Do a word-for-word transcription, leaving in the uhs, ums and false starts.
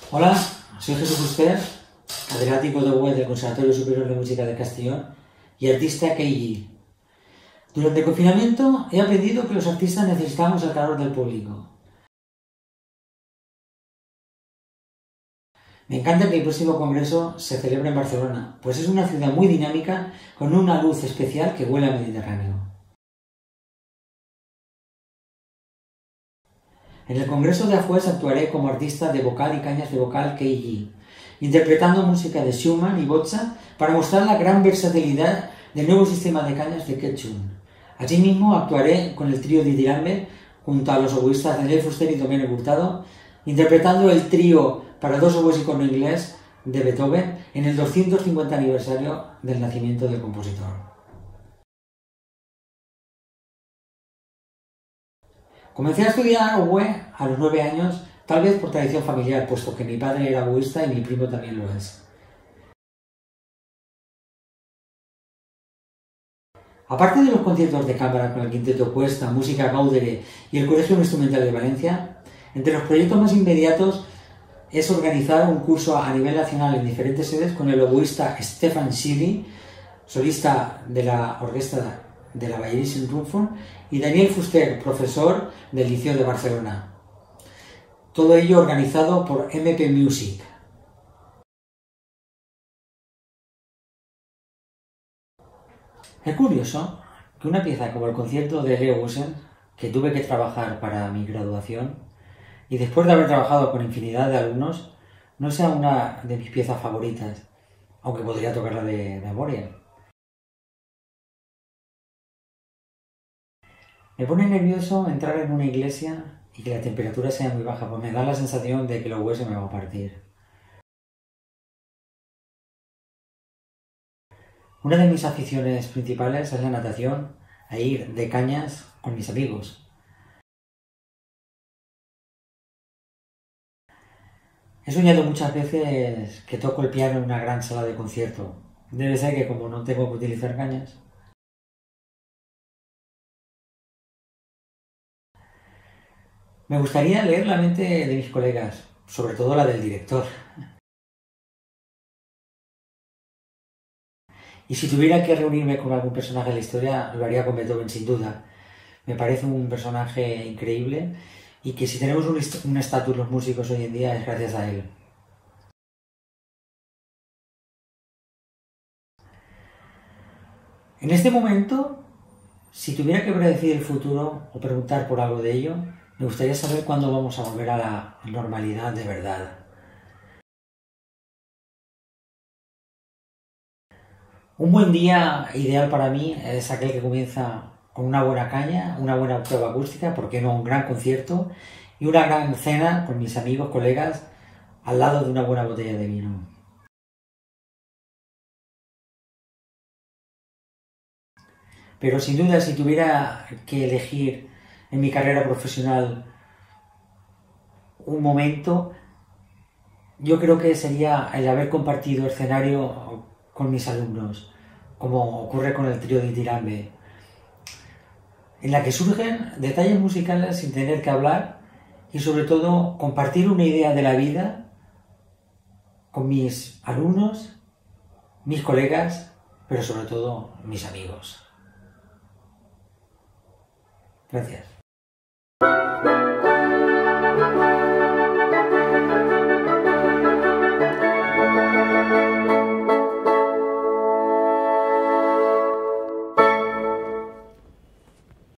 Hola, soy Jesús Fuster, catedrático de oboe del Conservatorio Superior de Música de Castellón y artista K G. Durante el confinamiento he aprendido que los artistas necesitamos el calor del público. Me encanta que el próximo congreso se celebre en Barcelona, pues es una ciudad muy dinámica con una luz especial que huele a Mediterráneo. En el congreso de Afués actuaré como artista de vocal y cañas de vocal K G, interpretando música de Schumann y Boccia para mostrar la gran versatilidad del nuevo sistema de cañas de Quetchun. Asimismo actuaré con el trío Ditirambe junto a los oboístas Daniel Fuster y Domenico Hurtado, interpretando el trío para dos oboes y corno inglés de Beethoven en el doscientos cincuenta aniversario del nacimiento del compositor. Comencé a estudiar oboe a los nueve años, tal vez por tradición familiar, puesto que mi padre era oboísta y mi primo también lo es. Aparte de los conciertos de cámara con el Quinteto Cuesta, Música Gaudere y el Colegio Instrumental de Valencia, entre los proyectos más inmediatos es organizar un curso a nivel nacional en diferentes sedes con el oboísta Stefan Schilly, solista de la orquesta de la Bayerischen Rundfunk, y Daniel Fuster, profesor del Liceo de Barcelona. Todo ello organizado por M P Music. Es curioso que una pieza como el concierto de Leo Busen, que tuve que trabajar para mi graduación, y después de haber trabajado con infinidad de alumnos, no sea una de mis piezas favoritas, aunque podría tocarla de memoria. Me pone nervioso entrar en una iglesia y que la temperatura sea muy baja, pues me da la sensación de que el oboe se me va a partir. Una de mis aficiones principales es la natación, e ir de cañas con mis amigos. He soñado muchas veces que toco el piano en una gran sala de concierto. Debe ser que como no tengo que utilizar cañas. Me gustaría leer la mente de mis colegas, sobre todo la del director. Y si tuviera que reunirme con algún personaje de la historia, lo haría con Beethoven sin duda. Me parece un personaje increíble y que si tenemos un estatus los músicos hoy en día es gracias a él. En este momento, si tuviera que predecir el futuro o preguntar por algo de ello, me gustaría saber cuándo vamos a volver a la normalidad de verdad. Un buen día ideal para mí es aquel que comienza con una buena caña, una buena prueba acústica, ¿por qué no un gran concierto? Y una gran cena con mis amigos, colegas, al lado de una buena botella de vino. Pero sin duda, si tuviera que elegir en mi carrera profesional un momento, yo creo que sería el haber compartido escenario con mis alumnos, como ocurre con el trío Ditirambe, en la que surgen detalles musicales sin tener que hablar y sobre todo compartir una idea de la vida con mis alumnos, mis colegas, pero sobre todo mis amigos. Gracias.